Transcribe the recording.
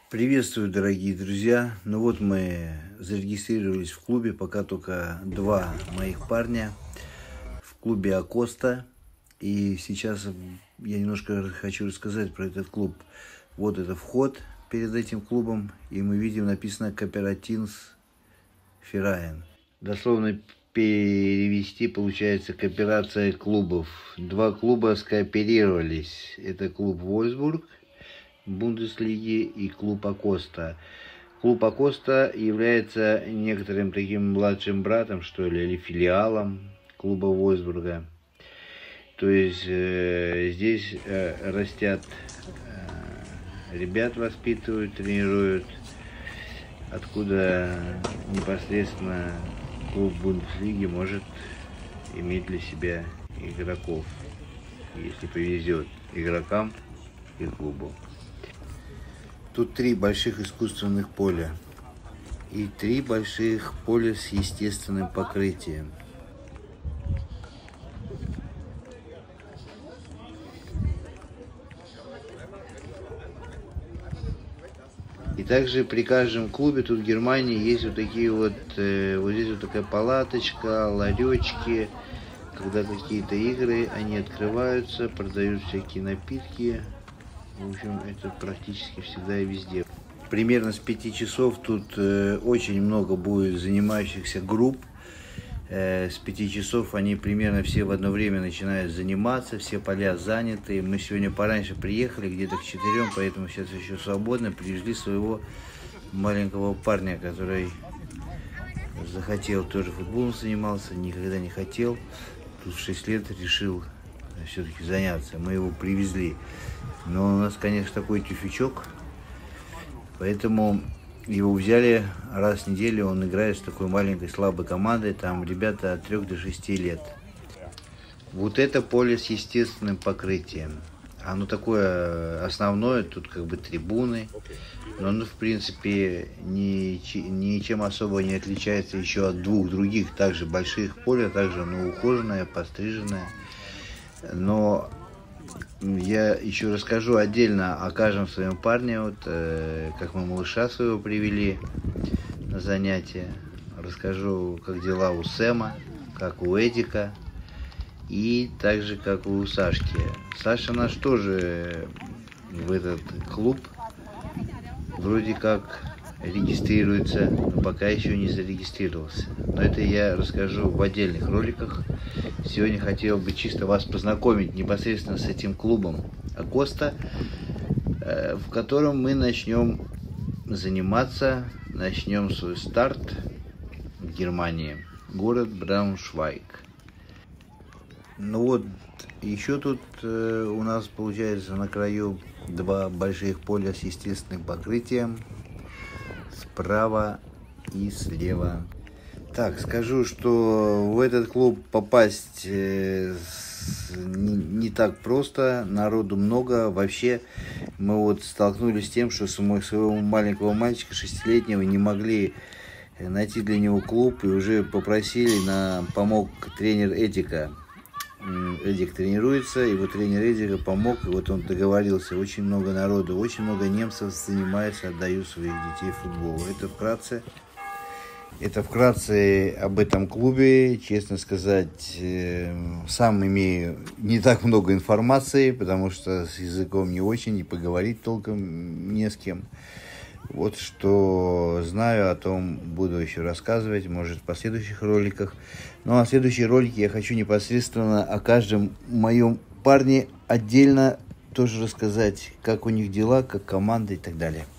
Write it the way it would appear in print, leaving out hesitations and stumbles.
Приветствую, дорогие друзья. Ну вот мы зарегистрировались в клубе, пока только два моих парня в клубе Акоста. И сейчас я немножко хочу рассказать про этот клуб. Вот это вход перед этим клубом, и мы видим написано «Кооперативс Фераен». Дословно перевести получается «Кооперация клубов». Два клуба скооперировались. Это клуб Вольсбург Бундеслиги и клуб Акоста. Клуб Акоста является некоторым таким младшим братом, что ли, или филиалом клуба Вольсбурга. То есть здесь растят ребят, воспитывают, тренируют, откуда непосредственно клуб Бундеслиги может иметь для себя игроков, если повезет игрокам и клубу. Тут три больших искусственных поля и три больших поля с естественным покрытием. И также при каждом клубе тут в Германии есть вот такие вот здесь вот такая палаточка, ларечки, когда какие-то игры, они открываются, продают всякие напитки. В общем, это практически всегда и везде. Примерно с 5 часов тут очень много будет занимающихся групп. С 5 часов они примерно все в одно время начинают заниматься, все поля заняты. Мы сегодня пораньше приехали, где-то к 4, поэтому сейчас еще свободно. Привезли своего маленького парня, который захотел, тоже футболом занимался, никогда не хотел. Тут в 6 лет решил все-таки заняться. Мы его привезли. Но у нас, конечно, такой тюфячок, поэтому его взяли раз в неделю. Он играет с такой маленькой слабой командой. Там ребята от 3 до 6 лет. Вот это поле с естественным покрытием. Оно такое основное, тут как бы трибуны. Но оно, в принципе, ничем особо не отличается еще от двух других также больших поля. Также оно ухоженное, постриженное. Но я еще расскажу отдельно о каждом своем парне, вот, как мы малыша своего привели на занятия. Расскажу, как дела у Сэма, как у Эдика и также как у Сашки. Саша наш тоже в этот клуб вроде как регистрируется, но пока еще не зарегистрировался. Но это я расскажу в отдельных роликах. Сегодня хотел бы чисто вас познакомить непосредственно с этим клубом Акоста, в котором мы начнем заниматься, начнем свой старт в Германии, город Брауншвайг. Ну вот, еще тут у нас получается на краю два больших поля с естественным покрытием, справа и слева. Так, скажу, что в этот клуб попасть не так просто, народу много. Вообще, мы вот столкнулись с тем, что своего маленького мальчика 6-летнего не могли найти для него клуб, и уже попросили, нам помог тренер Эдика. Эдик тренируется, его тренер Эдика помог, и вот он договорился. Очень много народу, очень много немцев занимается, отдают своих детей футболу. Это вкратце об этом клубе. Честно сказать, сам имею не так много информации, потому что с языком не очень, и поговорить толком не с кем. Вот что знаю, о том буду еще рассказывать, может, в последующих роликах. Ну, а в следующей ролике я хочу непосредственно о каждом моем парне отдельно тоже рассказать, как у них дела, как команда и так далее.